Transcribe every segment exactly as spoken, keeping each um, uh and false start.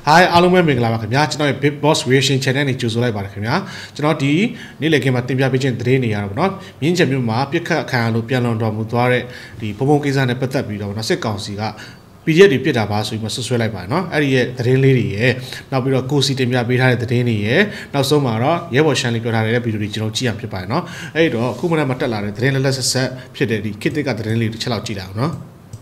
Hi အားလုံးပဲမင်္ဂလာပါခင်ဗျာကျွန်တော်ရဲ့ Big Boss Reaction Channel နဲ့ကြိုဆိုလိုက်ပါတယ်ခင်ဗျာကျွန်တော်ဒီနေ့လည်ခင်းမှာတင်ပြပေးခြင်းသတင်းတွေရတော့ဗောနော်မြင်းချက်မြို့မှာပြစ်ခတ်ခံရလို့ပြန်လွန်တော်မူသွားတဲ့ဒီဘုံဘုံကိစ္စနဲ့ပတ်သက်ပြီးတော့ဗောနော်စစ်ကောင်စီက P D F တွေပြစ်တာပါဆိုပြီးမှဆွဆွဲလိုက်ပါတယ်နော်အဲ့ဒီရဲ့သတင်းလေးတွေရဲ့နောက်ပြီးတော့ကိုစီတင်ပြပေးထားတဲ့သတင်းတွေရဲ့နောက်ဆုံးမှာတော့ရဲဘော်ရှန်လေးပြောထားတဲ့ဗီဒီယိုတွေကျွန်တော်ကြည့်ရဖြစ်ပါတယ်နော်အဲ့တော့အခုမှလည်းမတက်လာတဲ့သတင်းလက်လက်ဆက်ဆက်ဖြစ်တဲ့ဒီခေတ်သစ်ကသတင်းလေးတွေတစ်ချက်လောက်ကြည့်လိုက်အောင်နော်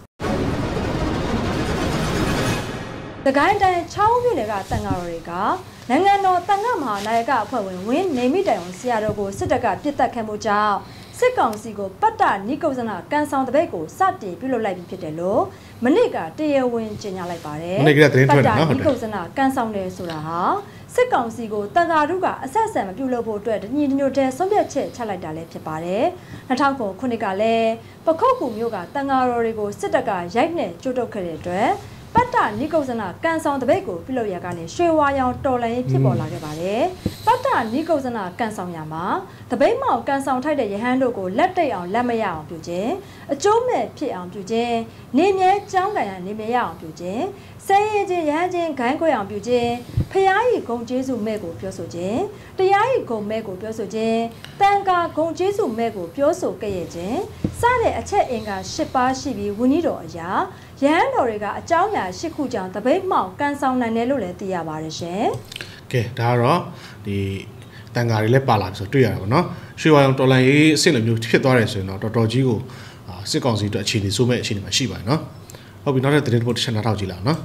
The guy that chow you lega Tangarega, Nangano Tangama, Naga, win, name it down, Siarogo, Sitaka, Pita Camuja, Sikon Sigo, Pata, Nicosana, Gansan the Bego, Sati, below like Pitelo, Maniga, Tia win, Genia like Pare, Pata, Nicosana, Gansan de Suraha, Sikon Sigo, Tangaruga, Assassin, Bulobo, Dread, Need New Test, Soviet Chala Dale Pipare, Natako, Kunigale, Pokoku Yoga, Tangarorigo, Sitaka, Jagne, Jodo Kare. Pata Nicosana, Gansan the Bego, below Yagani, Shewayan, Tola, people like a ballet. Pata Nicosana, Gansan Yama, the Baymo, Gansan Tide, Handogo, Lette on Lamaya on Puje, a Jome, P on Puje, Name Janga and Nimea on Puje, Say Yajin, Gango on Puje, Payai, Gong Jesu Mego, Piosoje, the Yai go Mego, Piosoje, Tanga, Gong Jesu Mego, Pioso Gaye, Sade, a check in a shipa shibi, Wunido, ya. Yanoriga, a Jaya, Shikujan, the big mouth, Gansan and Neluletia Barishe. Okay, Daro, the Tangari Palax, or two years, no? She was on Tolai, Silent, you hit Doris, no, Doctor Jigo, Sikonsi to Chili, so much in my Shiba, no? Hope you not at the remote Chanatagila, no?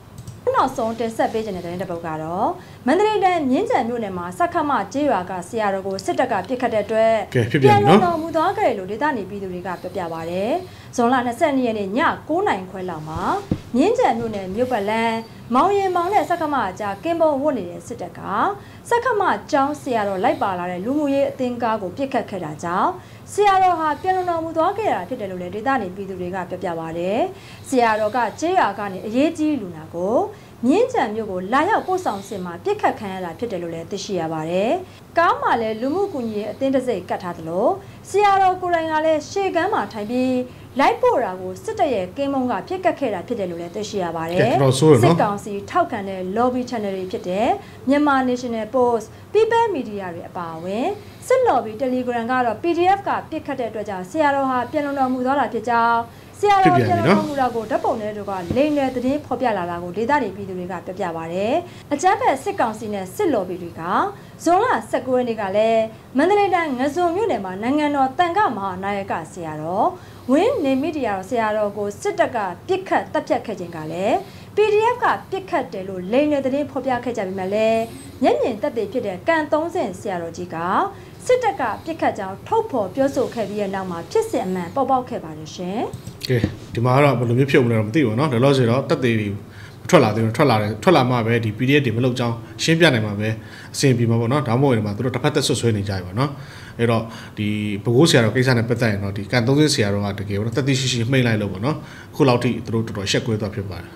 No song to Savage and the Bogaro. Mandre then Ninja Munema, Sakama, Jiwaga, Siarago, Sitaka, Picadre, Piano, Mudaga, Ludani, Biduriga, Piavare, Solana Sani and Nya, Kona in Quelama, Ninja Mune, Mupala, Mauye Maune, Sakama, Kimbo, Woni, Sitaka, Sakama, John, Siaro, Laibala, Lumuye, Tingago, Pica Keraja, Siaro had Piano Mudaga, Pidelu, Dani, Biduriga, Piavare, Siaro got Jiagan, Yeti Lunago. Ninja Mugo, Laya Posam Sima, Pica Canada, Pidelule, the Shiabare, Gamale, Lumukuni, Tendase, Catadlo, Siaro Kurangale, Shegama, Tabi, Laipora, Sitaye, Gamonga, Pica Kera, Pidelule, the Shiabare, Sikansi, Taukane, Lobby Channel Pite, Myanmar National Post, Pipe Media Bawe, Sin Lobby, Telegram, P D F, Pica Tetra, Siaro, Piano Mudara Pija. Siaro Murago, Taponeroga, Lane, the name Popia, Dida, Biduriga, Piavare, a Japan Sikansin, Silo Bidriga, Zola, Saguenigale, Mandalena, Nazum Unema, Nangano, Tangama, Nayaga, Siaro, Win, Nemidia, Siaro, go Sitaga, Pica, Tapia Kajingale, P D F, Pica Delu, Lane, the name Popia Kajamale, Yanin, that they pit a cantons and Siaro Giga. Sitaka, Picaja, Topo, Pioso, Cavia, Nama, Pissi, man, Bobo Cavarishe. Okay, tomorrow, but the people of the one, the logic of that they trolla, the trolla, trolla, my way, the P D A developed down, Champion, my way, same people, not a more in my throat, the Pataso Swing Java, no? You know, the Bogosia, case and a petain, or the Canton Sierra, the game, that this is mainline over, no? Cool out through to a check with up your bar.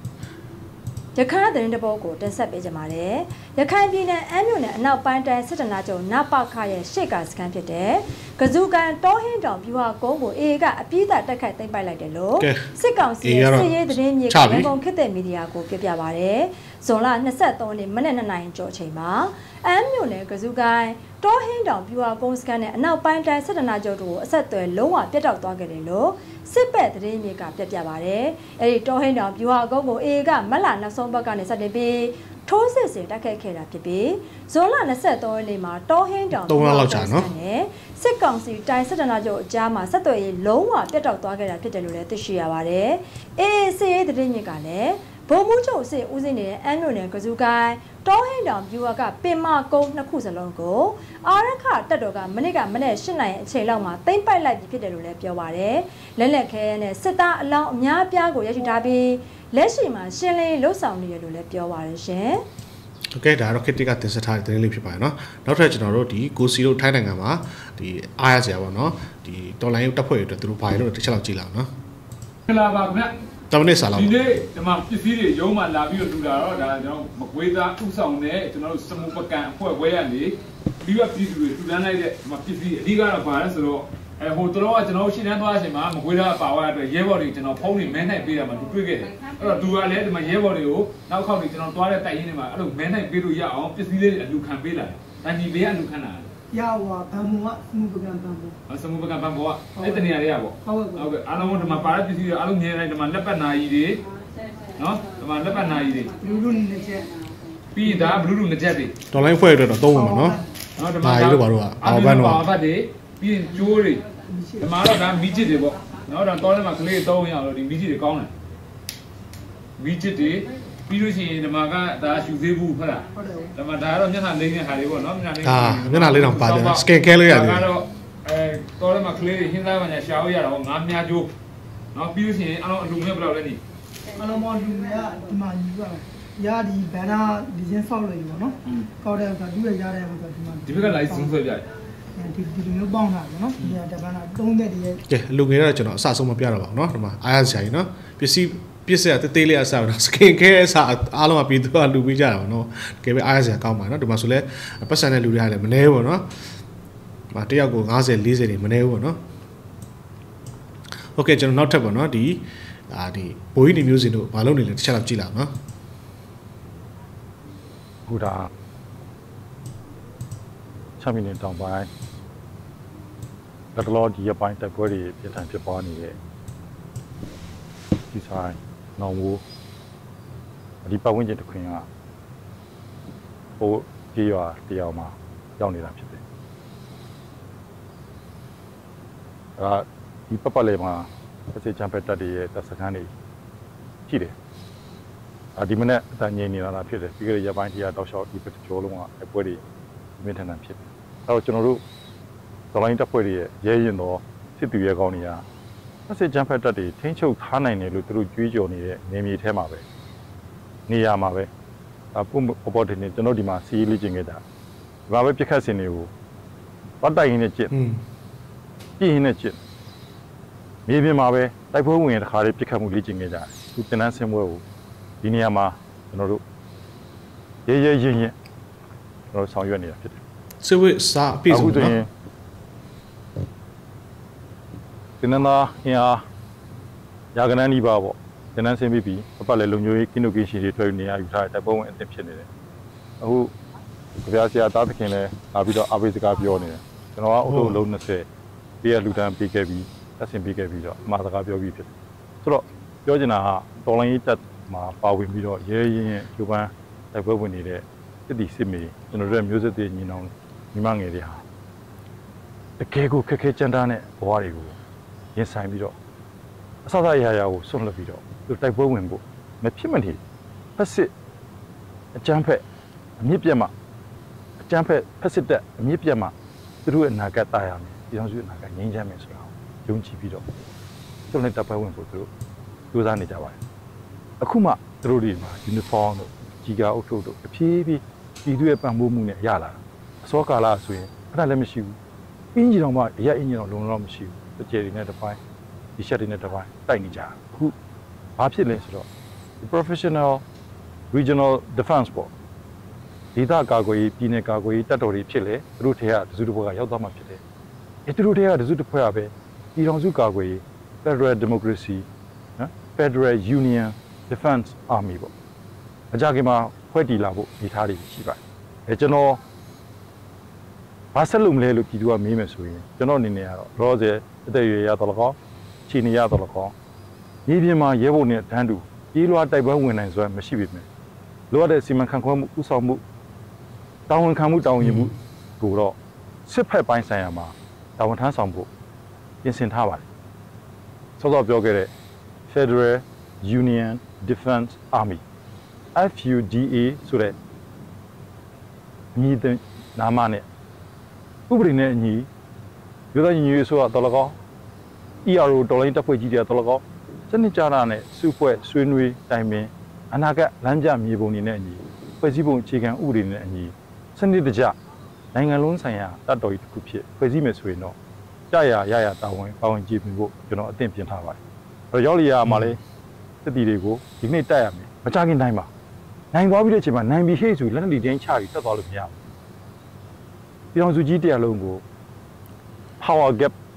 The car in the Bogo, the Sabijamare, the Kaibina, Amunet, now Panta, Sitanajo, Napa Kaya, Shakas Campete, Kazuga and Tohin, you are Gogo, Ega, a pita that can think by like the low. Sikon, see the name you can get the media go Piavare, Sola, Nasset only Manana nine George Chema, Amunet, Kazuga, Tohin, you are going scanning, now Panta, Sitanajo, set to a lower, get out dog low. Sipet, the name you got Piavare, a Tohin, you are Gogo, Ega, Malana, Sombagan, Sadabi, Toses, Dakaka Pibi, Zola, Nasset only Ma, Tohin, don't allow Chano. Second, see, Taisanajo, Jama, Sato, a lower, get out dog at Pitalure, the Shiavare, A. say the name you got it. Bomucho say Uzine, Anune, Kazugai, Tohin, you are got Pima, Go, Nakusa Longo, Araka, Tadoga, Maniga, Manesh, Chelama, think by like the Pitalure, Piavare, Leleke, Seta, along Nya Piago, Yashitabi, Leshima, Shelley, Losam, Yelule, Piavare. Okay, the rocket got this attack the Lippi, no? Not regional, the Gusio Tanangama, the Ayazavano, the Tolai Tapo, the Rupilo, the Chalachila, no? Tony Salam. Today, the Marquis, Yoma, Lavio, Dura, Maqueda, Usone, to know some Mupacan, poor way and we are pleased with Dana, Marquis, Liga of Paras, အဲဟိုတို့ကကျွန်တော်ရှင်းတန်းသွားချိန်မှာမကွေးတာပါသွားတဲ့အတွက်ရဲဘော်တွေကျွန်တော်ဖုန်းတွေမဲနိုင်ပေးတာမှသူတွေ့ခဲ့တယ်အဲ့တော့သူကလည်းဒီမှာရဲဘော်တွေကိုနောက်ခေါက်တွေကျွန်တော်သွားတဲ့တိုက်ရင်းတွေမှာအဲ့လိုမဲနိုင်ပေးလို့ရအောင်ပစ္စည်းလေးအလူခံပေးလာတယ်။ဒါညီဘေးကအလူခံလာတယ်။ရဟောဘန်မူကစမှုပကံဘန်မူ။စမှုပကံဘန်မူကအဲ့တနေရာတွေကပေါ့။ဟုတ်ဟုတ်ကဲ့အားလုံးဒီမှာပါတဲ့ပစ္စည်းတွေအားလုံးမြင်နေဒီမှာလက်ပတ်နာကြီးတွေနော်ဒီမှာလက်ပတ်နာကြီးတွေလူလူနှစ်ချက်ပြီးဒါဘလူးလူနှစ်ချက်တွေဒေါ်လိုင်းဖွဲ့အတွက်တော့သုံးမှာနော်။နော်ဒီမှာဒါတို့ပါတော့အော်ဘန်တော့အော်ဘတ်တွေပြီးရင်ကျိုးတွေဒီမှာတော့ဒါမီးချစ်တွေပေါ့နော်ဒါတောထဲမှာကလေးသုံးရအောင်လို့ဒီမီးချစ်တွေကောင်းတယ်မီးချစ်တွေပြီးလို့ရှိရင်ဒီမှာကဒါရှူသေးဘူးဟုတ်လားဒီမှာဒါကတော့မျက်နှာလိမ့်တဲ့ဟာတွေပေါ့နော်မျက်နှာလိမ့်အာမျက်နှာလိမ့်တော့ပါတယ်စကင်ကဲလို့ရတယ်ဒါကတော့အဲတောထဲမှာကလေးတွေဟင်းသားပညာရှာလို့ရတာပေါ့ငါးမြားကျိုးနော်ပြီးလို့ရှိရင်အလုံးအလူမျိုးဘယ်လောက်လဲနေအလုံးမလူမျိုးကဒီမှာယူရမယ်ရဒီဘန်နာဒီဇင်းဆောက်လို့ရပါတော့ကောက်တဲ့အခါသူ့ရရတဲ့အခါဒီမှာဒီဘက်က live ဆွဲပြရတယ်ဒီဒီလိုမျိုးပေါင်းတာပေါ့နော်ဒီကတပန်းကသုံးတဲ့တည်းရဲ့ကဲလူငယ်တော့ကျွန်တော်အစဆုံးမပြတော့ပါဘူးเนาะဒီမှာအားရစရာကြီးเนาะပစ္စည်းပစ္စည်းတေးသေးလေးအစားတော့စကင်ကဲအစားအားလုံးကပြီးသူကလူပေးကြတာပေါ့เนาะတကယ်ပဲအားရစရာကောင်းပါเนาะဒီမှာဆိုလဲပတ်စံတဲ့လူတွေကလည်းမနှဲဘူးပေါ့เนาะဒီမှာတယောက်ကို၅၀ ၄၀တွေမနှဲဘူးပေါ့เนาะโอเคကျွန်တော်နောက်ထပ်ပေါ့เนาะဒီအာဒီဘိုးကြီးနေမျိုးစင်တို့မလုပ်နေလဲတစ်ချက်တော့ကြည့်လာအောင်เนาะဟိုဒါချမ်းမီနေတောင်ပိုင်းလက်တော်ဒီရပိုင်းတိုက်ပွဲတွေပြင်းထန်ဖြစ်ပွားနေတဲ့ဒီဆိုင်နောင်ဝိုးဒီပတ်ဝန်းကျင်တစ်ခွင်ကဟိုကြေးရွာတရားမှာရောက်နေတာဖြစ်တယ်အဲဒီပပလေးမှာတစ်ချက်ချမ်းဖက်တက်ရဲ့တပ်စခန်းတွေရှိတယ်အဲဒီမနေ့အတန်ငြိမ်နေတာဖြစ်တယ်ပြီးကြရပိုင်းတရားတောက်လျှောက်ဒီပကျော်လုံးကအပွဲတွေမြင့်ထန်ထန်ဖြစ်တယ်အဲတော့ကျွန်တော်တို့ဒေါ်လိုင်းတပ်ဖွဲ့တွေရဲ့ရဲရင်တော့စစ်သူရဲကောင်းတွေကစစ်ကြမ်းဖက်တပ်တွေထိန်းချုပ်ထားနိုင်တယ်လို့သူတို့ကြွေးကြော်နေတဲ့နေမြေထဲမှာပဲနေရာမှာပဲအပုံပေါ်တယ်နေကျွန်တော်ဒီမှာစီးလေးကျင်ခဲ့တာဒီမှာပဲပြစ်ခတ်စင်တွေကိုပတ်တိုင်ရင်းနဲ့ကျစ်ပြင်းရင်းနဲ့ကျစ်မြေပြင်မှာပဲတိုက်ပွဲဝင်တဲ့ခါလေးပြစ်ခတ်မှုလေးကျင်ခဲ့ကြတယ်ဒီတင်နန်းဆင်းပွဲကိုဒီနေရာမှာကျွန်တော်တို့ရဲရဲရင်းရင်းကျွန်တော်ဆောင်ရွက်နေတာဖြစ်တယ်စစ်ဝိစာအပြည့်စုံနော်ဒီနန်းသားအင်အားရာကနန်းဒီပါပေါ့တင်နန်းဆင်းပြီးပြီးအပတ်လည်းလုံမျိုးရေးကင်းနိုကင်းရှင်တွေထွက်နေရယူထားတဲ့ပုံဝင်အသစ်ဖြစ်နေတယ်အခုကြပြဆရာတားသခင်လည်းလာပြီးတော့အဘိစကားပြောနေတယ်ကျွန်တော်ကအုပ်လုံးလုံး၂၀ပြည့်ရလူတန်းပေးခဲ့ပြီးတက်ဆင်ပေးခဲ့ပြီးတော့အမှားစကားပြောပြီးဖြစ်တယ်ဆိုတော့ပြောချင်တာကတော်လိုင်းရေးတက်မှာပါဝင်ပြီးတော့ရဲရဲရင်ဂျိုပန်းတိုက်ပွဲဝင်နေတဲ့စစ်တီစစ်မေကျွန်တော်တို့မျိုးစစ်တွေညီနောင်ညီမငယ်တွေဟာတကယ်ကိုခက်ခဲကြမ်းတမ်းတဲ့ဘဝတွေကိုရင်ဆိုင်ပြီးတော့အဆအဆအရာရာကိုဆွန့်လွတ်ပြီးတော့သူတိုက်ပွဲဝင်ဖို့မဖြစ်မနေဖက်စစ်အကြမ်းဖက်အမြင့်ပြတ်မှအကြမ်းဖက်ဖက်စစ်တက်အမြင့်ပြတ်မှသူတို့အနာဂတ်တာယာမယ်ပြည်ထောင်စုအနာဂတ်ငြိမ်းချမ်းမယ်ဆိုတာကိုယုံကြည်ပြီးတော့သူတို့နဲ့တိုက်ပွဲဝင်ဖို့သူတို့ကြိုးစားနေကြပါတယ်အခုမှသူတို့တွေမှာယူနီဖောင်းတို့ကြီးကားအုပ်ထုပ်တို့အဖြည်းဖြည်းပြည်သူရဲ့ပံ့ပိုးမှုနဲ့ရလာတာအစောကာလဆိုရင်အဲ့ဒါလည်းမရှိဘူးအင်းကြီးတော်မှအရက်အင်းကြီးတော်လုံလောက်မရှိဘူးတကြယ်တွေနဲ့တစ်ပိုင်းဒီချက်တွေနဲ့တစ်ပိုင်းတိုက်နေကြအခုဘာဖြစ်လဲဆိုတော့ professional regional defense ပေါ့ဒေသကာကွယ်ရေးပြည်နယ်ကာကွယ်ရေးတပ်တော်တွေဖြစ်လေသူတို့ထဲကတစုတစ်ဖွဲ့ကရောက်သွားမှဖြစ်တယ်အဲသူတို့ထဲကတစုတစ်ဖွဲ့ကပဲပြည်ထောင်စုကာကွယ်ရေး Federal Democracy နော် Federal Union Defense Army ပေါ့အကြခင်မှာဖွဲ့တည်လာဖို့နေထားတွေရှိပါတယ်အဲကျွန်တော်ဘာဆက်လို့မလဲလို့ပြည်သူကမေးမယ်ဆိုရင်ကျွန်တော်အနေနဲ့ကတော့ရောစဲအသက်အရွယ်ရတော့လကောခြေနေရတော့လကောမြေပြင်မှာရဲဘော်နဲ့တန်းတူပြေးလွှားတိုက်ပွဲဝင်နိုင်စွမ်းမရှိပေမဲ့လိုအပ်တဲ့စီမံခန့်ခွဲမှုဥဆောင်မှုတာဝန်ခံမှုတာဝန်ယူမှုကိုတော့စစ်ဖက်ပိုင်းဆိုင်ရာမှာတာဝန်ထမ်းဆောင်ဖို့ပြင်ဆင်ထားပါတယ်စောစောပြောခဲ့တဲ့ Federal Union Defense Army F U D A ဆိုတဲ့ညီတဲ့နာမနဲ့ဥပဒေနဲ့အညီမြို့သားညီညွတ်ရေးဆိုတော့တော်လကော E R O တော်လိုင်းတပ်ဖွဲ့ကြီးတွေတော်လကောစနစ်ကြတာနဲ့စုဖွဲ့ဆွေးနွေးတိုင်ပင်အနာဂတ်လမ်းပြမြေပုံတွေနဲ့အညီဖွဲ့စည်းပုံအခြေခံဥပဒေနဲ့အညီစနစ်တကျနိုင်ငံလုံးဆိုင်ရာတပ်တော်ကြီးတစ်ခုဖြစ်ဖွဲ့စည်းမယ်ဆိုရင်တော့ကြာရရရတာဝန်ပါဝင်ကြည့်ပြီးဖို့ကျွန်တော်အသင့်ပြင်ထားပါတယ်။အဲတော့ရောက်လျာမှာလဲစစ်တီတွေကိုဒီနေ့တိုက်ရမယ်မကြခင်တိုင်းပါနိုင်သွားပြီးတဲ့အချိန်မှာနိုင်ပြီးဟေ့ဆိုလက်နက်တွေတင်းချပြီးတက်သွားလို့မရဘူး။ပြည်အောင်စုကြီးတရားလုံးကို power gap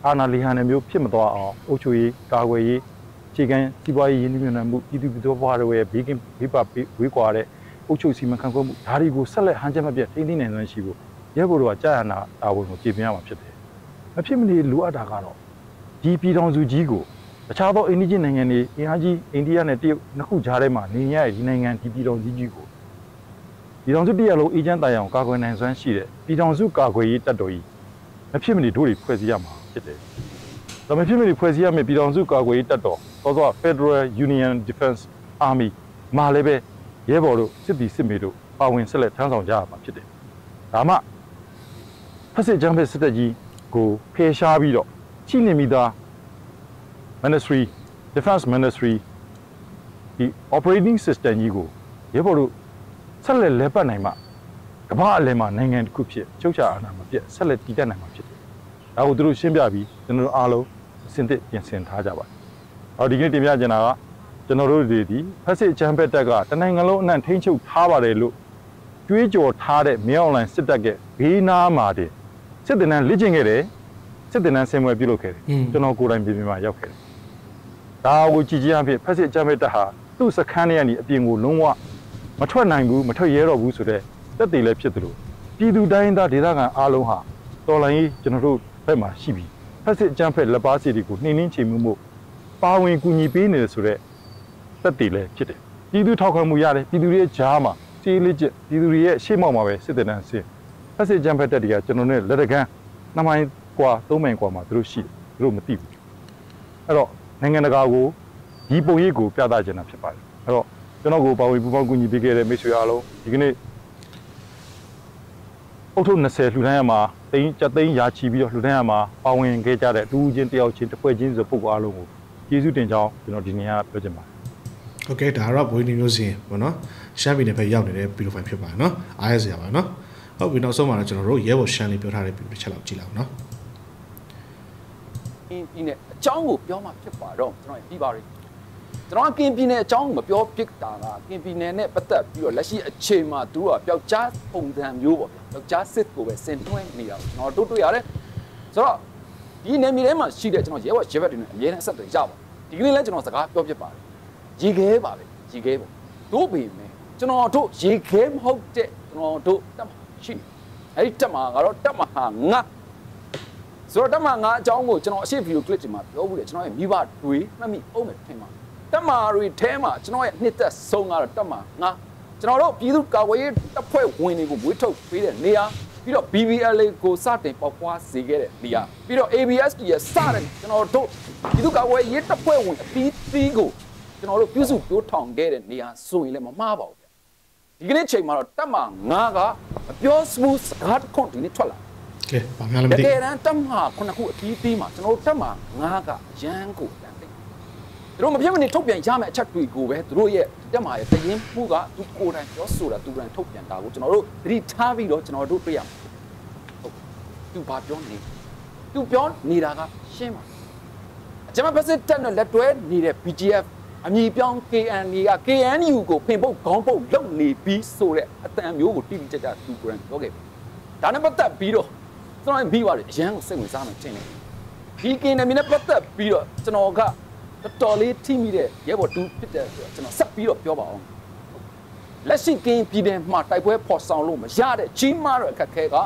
အာဏာလီဟန်မျိုးဖြစ်မသွားအောင်အုပ်ချုပ်ရေးကာကွယ်ရေးခြေခံစီးပွားရေးရင်းနှီးမြှုပ်နှံမှုပြည်သူပြည်တော်ဘဝတွေရဲ့ဘေးကင်းဘေးပဝေးကွာတဲ့အုပ်ချုပ်စီမံခန့်ခွဲမှုဒါတွေကိုဆက်လက်ဟန်ချက်မပြတ်ထိန်းသိမ်းနိုင်စွမ်းရှိဖို့ရဲဘော်တို့ကကြာရနာတာဝန်ကိုကြည်ပြရမှာဖြစ်တယ်။မဖြစ်မနေလိုအပ်တာကတော့ဒီပြည်တော်စုကြီးကိုတခြားသောအိန္ဒိယနိုင်ငံတွေအင်အားကြီးအိန္ဒိယနဲ့တရုတ်နှစ်ခုကြားထဲမှာနေရတဲ့ဒီနိုင်ငံဒီပြည်တော်ကြီးကြီးကိုပြည်တော်စုတရလုံးအေဂျင့်တိုင်အောင်ကာကွယ်နိုင်စွမ်းရှိတဲ့ပြည်တော်စုကာကွယ်ရေးတပ်တော်ကြီးမဖြစ်မနေတို့တွေဖွဲ့စည်းရမှာဖြစ်တယ်။ဒါမဖြစ်မနေဖွဲ့စည်းရမယ့်ပြည်တော်စုကာကွယ်ရေးတပ်တော်သောသော Federal Union Defense Army မှာလည်းပဲရဲဘော်တို့စစ်တီစစ်မေတို့ပါဝင်ဆက်လက်ထမ်းဆောင်ကြရမှာဖြစ်တယ်။ဒါမှဖက်စစ်ဂျမ်ဖက်စစ်တပ်ကြီးကိုဖယ်ရှားပြီးတော့ချိနေမိသား Ministry Defense Ministry ဒီ operating system ကြီးကိုရဲဘော်တို့ဆက်လက်လဲပတ်နိုင်မှကမ္ဘာအလယ်မှာနိုင်ငံတစ်ခုဖြစ်ချုပ်ချာအာဏာမပြတ်ဆက်လက်တည်တတ်နိုင်မှာဖြစ်တယ်။ဒါကိုသူတို့ရှင်းပြပြီးကျွန်တော်တို့အားလုံးအစင်သစ်ပြင်ဆင်ထားကြပါတယ်။အော်ဒီကနေ့တင်ပြချင်တာကကျွန်တော်တို့တွေဒီဖက်စစ်ဂျမ်ဖက်တပ်ကတနိုင်ငံလုံးအနှံ့ထိန်းချုပ်ထားပါတယ်လို့ကြွေးကြော်ထားတဲ့မြောက်အွန်လိုင်းစစ်တပ်ကဘေးနားမှာတင်စစ်တပ်နဲ့လက်ကျင်ခဲ့တယ်စစ်တပ်နဲ့ဆင်မွဲပြုလုပ်ခဲ့တယ်ကျွန်တော်ကိုယ်တိုင်ပြင်ပြင်မှာရောက်ခဲ့တယ်ဒါကိုကြည်ကြည်အဖြစ်ဖက်စစ်ဂျမ်ဖက်တပ်ဟာသူ့စခန်းထဲကနေအပြင်ကိုလုံးဝမထွက်နိုင်ဘူးမထွက်ရဲတော့ဘူးဆိုတဲ့တပ်တွေလည်းဖြစ်တယ်လို့ပြည်သူတိုင်းသားဒေသခံအားလုံးဟာတော်လှန်ရေးကျွန်တော်တို့ဘက်မှာရှိပြီးဖက်စစ်ဂျမ်ဖက်လက်ပါစီတွေကိုနှိမ့်နှင်းချေမှုမှုပါဝင်ကူညီပေးနေတယ်ဆိုတဲ့တပ်တွေလည်းဖြစ်တယ်ပြည်သူထောက်ခံမှုရတယ်ပြည်သူတွေရဲ့ကြားမှာစီးလေးကျပြည်သူတွေရဲ့ရှေ့မှောက်မှာပဲစစ်တပ်နဲ့ဆင်းဖက်စစ်ဂျမ်ဖက်တပ်တွေကကျွန်တော်တို့လက်တကမ်းနှစ်မိုင်กว่าသုံးမိုင်กว่าမှာသူတို့ရှိတယ်သူတို့မသိဘူးအဲ့တော့နိုင်ငံတကာကိုဒီပုံရိပ်ကိုပြသချင်တာဖြစ်ပါတယ်အဲ့တော့ကျွန်တော်ကိုပါဝင်ပူးပေါင်းကူညီပေးခဲ့တဲ့မိတ်ဆွေအားလုံးဒီကနေ့အုပ်ထုပ်၂၀လှူဒန်းရမှာတိန်းကြသိန်းရာချီပြီးတော့လှူဒန်းရမှာပါဝင်ခဲ့ကြတဲ့တူးချင်းတယောက်ချင်းတစ်ဖွဲ့ချင်းဆိုပုဂ္ဂိုလ်အားလုံးကိုကျေးဇူးတင်ကြောင်းကျွန်တော်ဒီနေ့ကပြောချင်ပါတယ်โอเคဒါကတော့ဘွေးနေမျိုးစင်ပေါ့နော်ရှမ်းပြည်နယ်ဘက်ရောက်နေတဲ့ဗီဒီယိုဖိုင်ဖြစ်ပါတယ်နော်အားရစရာပါနော်ဟုတ်ပြီနောက်ဆုံးမှာတော့ကျွန်တော်တို့ရဲဘော်ရှမ်းလေးပြောထားတဲ့ဗီဒီယိုတစ်ချက်လောက်ကြည့်လိုက်အောင်နော်ကင်းပြည်နယ်အကြောင်းကိုပြောမှဖြစ်ပါတော့ကျွန်တော်ပြီးပါပြီကျွန်တော်ကင်းပြည်နယ်အကြောင်းကိုမပြောဖြစ်တာကကင်းပြည်နယ်နဲ့ပတ်သက်ပြီးတော့လက်ရှိအခြေမှာသူတို့ကပျောက်ကြားပုံစံမျိုးပေါ့ဗျာပျောက်ကြားစစ်ကိုပဲစင်တွင်းနေတာကိုကျွန်တော်တို့တွေ့ရတယ်ဆိုတော့ဒီနယ်မြေထဲမှာရှိတဲ့ကျွန်တော်ရဲဘော်ရဲဘက်တွေနဲ့အမြဲတမ်းဆက်သွယ်ကြပါဒီကနေ့လည်းကျွန်တော်စကားပြောဖြစ်ပါတယ်ရေခဲပါပဲရေခဲပေါ့တို့ပေမဲ့ကျွန်တော်တို့ရေခဲမဟုတ်တဲ့ကျွန်တော်တို့တက်မှာရှိအဲ့ဒီတက်မှာကတော့တက်မှာဟာငါဆိုတော့တက်မှာငါအကြောင်းကိုကျွန်တော်အရှိဗီဒီယိုကလစ်တွေမှာပြောဘူးလေကျွန်တော်ရဲ့မိဘတွေမှတ်မိအောင်မယ်ထင်ပါတက်မှာတွေထဲမှာကျွန်တော်ရဲ့နှစ်သက်ဆုံးကတော့တက်မှာငါကျွန်တော်တို့ပြည်သူ့ကာကွယ်ရေးတပ်ဖွဲ့ဝင်တွေကိုဝေးထုတ်ပေးတဲ့နေရာပြီးတော့ B B L A ကိုစတင်ပေါက်ပွားစေခဲ့တဲ့နေရာပြီးတော့ A B S D ရဲ့စတဲ့ကျွန်တော်တို့ပြည်သူ့ကာကွယ်ရေးတပ်ဖွဲ့ဝင်အသီးသီးကိုကျွန်တော်တို့ပြုစုပြောထောင်ခဲ့တဲ့နေရာဆိုရင်လည်းမမှားပါဘူးဗျဒီကနေ့ချိန်မှာတော့တက်မှာငါကမပြောစမှုစကားတစ်ခွန်းဒီနေ့ထွက်လာကဲဘာမှလည်းမသိတကယ်တမ်းတက်မှာခုနှစ်ခုအသီးသီးမှာကျွန်တော်တို့တက်မှာငါကရန်ကိုတန်တယ်သူတို့မဖြစ်မနေထုတ်ပြန်ရမယ့်အချက်တွေကိုပဲသူတို့ရဲ့တက်မှာရဲ့တရင်မှုကသူကိုယ်တိုင်ပြောဆိုတာသူတိုင်ထုတ်ပြန်တာကိုကျွန်တော်တို့သတိထားပြီးတော့ကျွန်တော်တို့တွေ့ရမှာဟုတ်သူဘာပြောနေသူပြောနေတာကရှင်းပါကျွန်မပတ်စစ်တက်နဲ့လက်တွဲနေတဲ့ B G Fအမည်ပြောင်း K N U က K N U ကိုဖင်ပုတ်ခေါင်းပုတ်လုပ်နေပြီးဆိုတဲ့အတန်မျိုးကိုတိတိကျကျသူကိုယ်တိုင်ပြောခဲ့ပြီဒါနဲ့ပတ်သက်ပြီးတော့ကျွန်တော်ပြီးသွားတယ်အရန်ကိုစိတ်ဝင်စားမှထင်တယ်ဒီကင်းနေနဲ့ပတ်သက်ပြီးတော့ကျွန်တော်ကတော်လေးထိမိတဲ့ရဲဘော်တူဖြစ်တဲ့ဆိုတော့ကျွန်တော်ဆက်ပြီးတော့ပြောပါအောင်လက်ရှိကင်းပြည်နယ်မှာတိုက်ပွဲဖော်ဆောင်လို့မရတဲ့ကြီးမားတဲ့အခက်အခဲက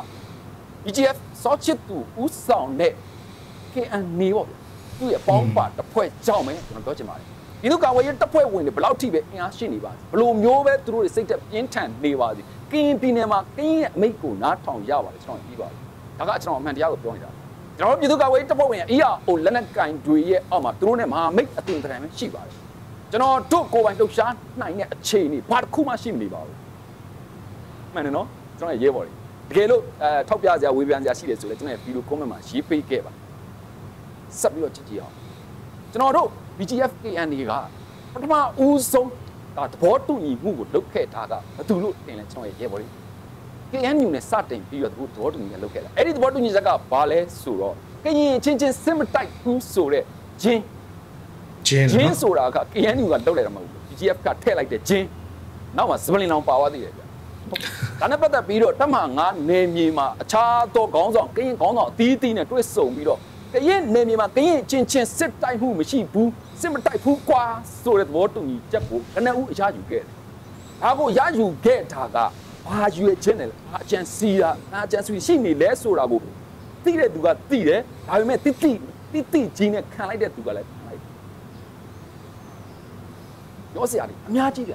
B G F စောချစ်သူဦးဆောင်တဲ့ K N U ပေါ့သူ့ရဲ့ပေါင်းပါတစ်ဖွဲ့ကြောင်းမယ်ကျွန်တော်ပြောချင်ပါတယ်ဒီလိုကာဝေးရတပ်ဖွဲ့ဝင်တွေဘယ်လောက်ထိပဲအင်အားရှိနေပါဘလို့မျိုးပဲသူတို့တွေစိတ်သက်ပြင်းထန်နေပါစီကင်းပြည်နယ်မှာကင်းရဲ့အမိတ်ကိုနားထောင်ရပါတယ်ကျွန်တော်ပြီးပါပြီဒါကကျွန်တော်အမှန်တရားကိုပြောနေတာကျွန်တော်ပြည်သူ့ကာဝေးတပ်ဖွဲ့ဝင်အီယာအိုလက်နက်ကင်တွေရဲ့အောက်မှာသူတို့နဲ့မဟာမိတ်အသွင်သဏ္ဍာန်ပဲရှိပါတယ်ကျွန်တော်တို့ကိုယ်ပိုင်လှုပ်ရှားနိုင်တဲ့အခြေအနေဘာတစ်ခုမှရှိမနေပါဘူးမှန်တယ်နော်ကျွန်တော်ရဲဘော်တွေတကယ်လို့အဲထောက်ပြစရာဝေဖန်စရာရှိတယ်ဆိုလဲကျွန်တော်ရဲ့ဗီဒီယို comment မှာရေးပေးခဲ့ပါဆက်ပြီးတော့ကြည့်ကြည့်အောင်ကျွန်တော်တို့ B G F K N U ကပထမဦးဆုံးဒါသဘောတူညီမှုကိုလုပ်ခဲ့တာကဘယ်သူလို့တင်လဲကျွန်တော်ရဲဘော်တွေ K N U နဲ့စတင်ပြီးတော့သဘောတူညီမှုလုပ်ခဲ့တာအဲ့ဒီသဘောတူညီချက်ကဘာလဲဆိုတော့ကရင်ချင်းချင်းစစ်မတိုက်ဘူးဆိုတဲ့ဂျင်းဂျင်းဂျင်းဆိုတာက K N U ကလုပ်လိုက်တာမဟုတ်ဘူး B G F ကထည့်လိုက်တဲ့ဂျင်းနောက်မှာစပလင်လောင်ပါသွားသေးတယ်ဗျဒါနဲ့ပတ်သက်ပြီးတော့တမငါနေမြေမှာအခြားသောခေါင်းဆောင်ကရင်ခေါင်းဆောင်အသီးသီးနဲ့တွဲဆုံပြီးတော့ cái yên nền mà cái yên trên trên xếp tay hu mà chỉ phú xếp một tay phú qua rồi là bố tụi nhỉ chắc bố cái này u giá dù kệ à bố giá dù kệ thà cả ba dù trên này ba trên xì à ba trên xì xì này lẽ số là bố tí đấy tụi cái tí đấy à mẹ tí tí tí tí chỉ này khăn lại đấy tụi cái lại nó sẽ gì nhà chỉ đấy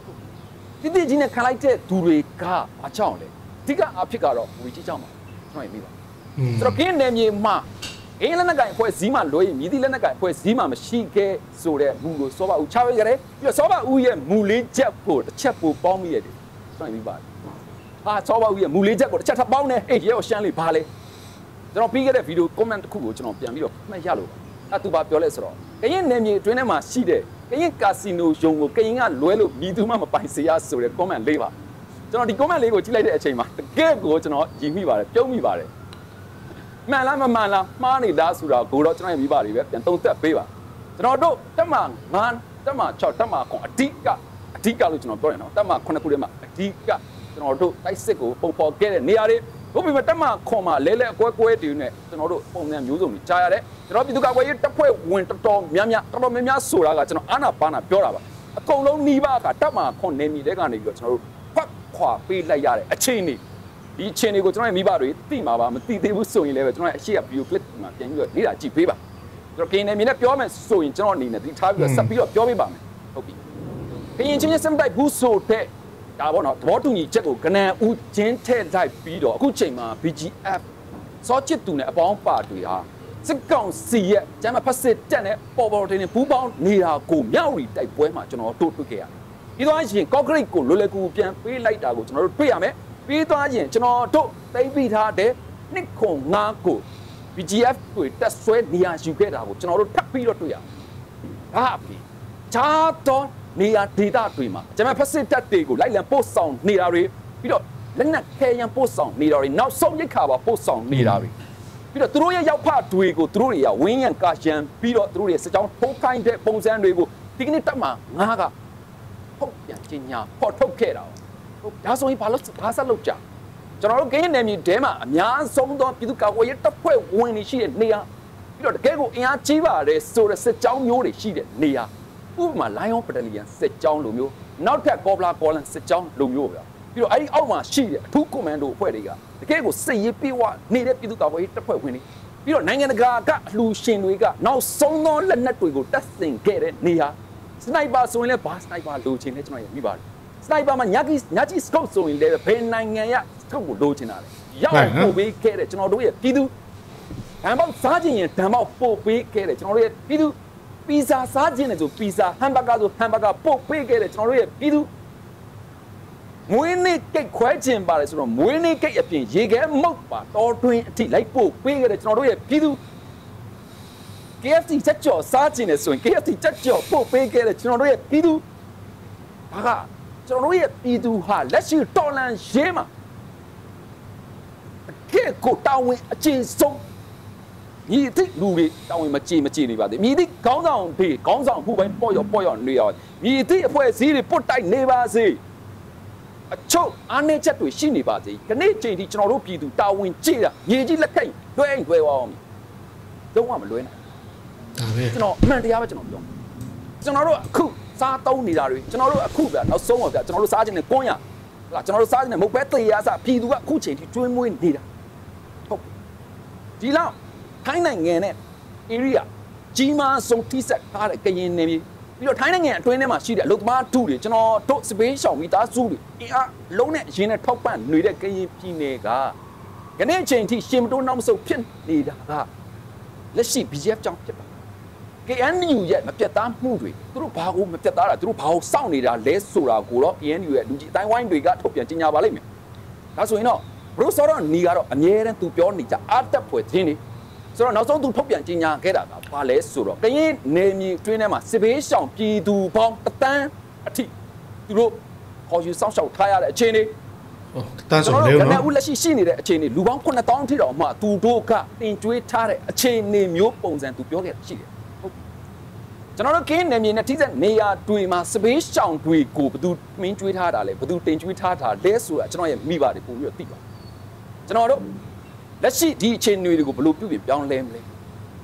tí tí chỉ này khăn lại đấy tụi cái cả à chọn đấy tí cái áp phích cả rồi vị trí chọn mà nói gì vậy rồi cái nền gì mà cái là cái phải gì mà lôi mi đi là cái phải gì mà mà xí cái số đấy mù lôi số ba u cháo cái đấy giờ số ba u ye mù lấy chép bộ chép bộ bao mi đấy nói gì vậy à số ba u ye mù lấy chép bộ chép tháp bao này ấy giờ xem lại ba này rồi bây giờ video comment khu vực cho nó biến video này ra luôn à tụi bàပြောlại rồi cái nền gì chuyện này mà xí đấy cái casino dùng cái cái lôi luôn mi tụi mà mà phải xí à số đấy comment lấy ba cho nó đi comment lấy của chỉ lấy để chơi mà cái của cho nó gì mi ba đấyပြောmi ba đấy mà làm mà mà làm mà này đã sửa cố đó cho nên bị bà đi vậy, tiền tông tết bê bà, cho nó đâu, tết mà ngan, tết mà chọn tết mà còn đi cả, đi cả luôn cho nó tôi nó, tết mà con này cũng được mà đi cả, cho nó đâu, cái xe của phong phong cái này nia đi, lúc bây giờ tết mà không mà lấy lấy quay quay thì này, cho nó đâu, phong này nhiều dùng chai đấy, cho nó bị tụi cái quay tết quay quên tết to, mía mía, tết to mía mía sửa ra cho nó ăn à pan à béo ra bà, câu lâu ni bà cả tết mà con nem gì đấy cái này cho nó phát khỏa phi lại ra đấy, trên này. Đi trên này của chúng nó mi bà rồi, tí mà bà mà tí tí bút sôi lên, chúng nó sẽ video clip mà tiếng người đi là chỉ phê bà. Rồi cái này mình đãပြောmà sôi cho nó nhìn là đi thay vì sắp videoပြောvới bà mình. Ok. Cái gì chứ xem đại bút sôi thế, đã bảo nó bỏ tụi nhị chất của cái này u chiến thế đại video, cũng chỉ mà bê giê ép, số chết tụi này bảo bà tụi à, sẽ còn gì á, chỉ mà phát sinh cái này bảo bảo thế này phú bảo này là cùng nhau đi đại bối mà cho nó tốt được kìa. Cái đó là có cái của lối lối của biển với lại đã của cho nó bây giờ mấy vì tôi nói cho nó tốt, tại vì thà để nick không ngã cổ, bê giê ép tuổi ta xoay nia chịu cái nào cho nó thắt phi đó tuổi à, à phi, cha to nia thì ta tuổi mà, cho nên phát sinh tất tỷ của lại làm post song nia rồi, ví dụ lần này khi làm post song nia rồi, nào xong cái khảo vào post song nia rồi, ví dụ tôi要拍tuổi của tôi要永远加钱，ví dụ tôi sẽ trong phố khai để phong sản rồi của, thì cái này tất mà ngã cả, không nhận trên nhà, họ thâu cái nào. đã xong bà lúc bà sát lúc chả cho nó cái này mình thế mà nhà sống đó ví dụ cả quay tập quay quay này xí này à ví dụ cái của nhà chỉ bà để số là sẽ cháu nhớ để xí này à u mà lại không phải là sẽ cháu lùm nhớ nó theo có là có là sẽ cháu lùm nhớ vậy ví dụ ấy ông mà xí này thu công an đồ quay đấy cả cái của xây bị quá này đấy ví dụ cả quay tập quay quay này ví dụ này cái cái cái lưu xin đuổi cả nó sống nó lần này tuổi của tất sinh cái đấy này à sniper số này bà sniper lưu xin đấy cho nó như vậy sniper mà nhát cái nhát cái scope rồi để bên này nghe ya scope của đôi trên này, giao phổ biến cái để cho nó đối với ví dụ, đảm bảo giá trị này đảm bảo phổ biến cái để cho nó đối ví dụ, pizza giá trị này rồi pizza, hamburger rồi hamburger phổ biến cái để cho nó đối ví dụ, mỗi này cái khoái tiền bà này rồi mỗi này cái tiền gì cái mốc bà to tuyên thì lấy phổ biến cái để cho nó đối ví dụ, cái gì chất cho giá trị này rồi cái gì chất cho phổ biến cái để cho nó đối ví dụ, à cho nó biết đi du hà lấy sự to lớn dễ mà cái cổ tao mới chỉ sống như thích đủ đi tao mới mà chỉ mà chỉ đi vào đấy như thích có dòng thì có dòng phụ bên bôi bôi ở nơi rồi như thích phải gì thì bắt tay nề ba gì cho anh ấy chắc tuổi xin đi ba gì cái này chỉ thì cho nó biết đi du tao mới chỉ là như chỉ là cái đôi anh đôi vào đúng không mà đôi này cho nó mình thì sao cho nó đúng cho nó đó khử sa tông đi ra rồi cho nó đó khu vậy nó sống ở vậy cho nó sa trên này con nhà là cho nó sa trên này một bé tì à sa pi du á khu chỉ thì chuyên môn đi ra không chỉ là thái này nghe này area chỉ mà sống thi set ta lại cái gì này bây giờ thái này nghe chuyên này mà chỉ để lúc mà tu đi cho nó tốt space sau người ta du đi à lúc này chỉ này thóc bản người đây cái gì pi này cả cái này trên thì xem tôi nông sâu phiền đi ra cả lấy xì bê giê ép trong cái anh nhiều vậy mà biết tám mua rồi, tôi bảo ông mà biết tám là tôi bảo sau này là lấy số là của nó cái anh nhiều vậy, đúng chứ, tại ngoài người ta thuộc tiền trên nhà bà lấy mình, đó rồi nó, rồi sau đó người đó, anh nhớ đến tôiပြောngười ta ăn tập phải thế này, sau đó nó xong tôi thuộc tiền trên nhà cái đó là bà lấy số đó, cái này nên như chuyện này mà sẽ phải xong kỳ tu phong tất tan, thì tôi họ chỉ xong xong thay lại trên đi, cho nó cái này u là xí xí này đấy trên này, lúc bóng con là tao thì đó mà tu đô cả, tiền chuối thay đấy trên này miếu bông dàn tôiပြောcái gì cho nó cái này mình là thích rằng này à tuổi mà space trong tuổi của bữa mình chui tha đã lại bữa tiền chui tha đã để số cho nó mi vào để phụ được tích vào cho nó đó là chỉ đi trên người của bữa biểu biểu lên lên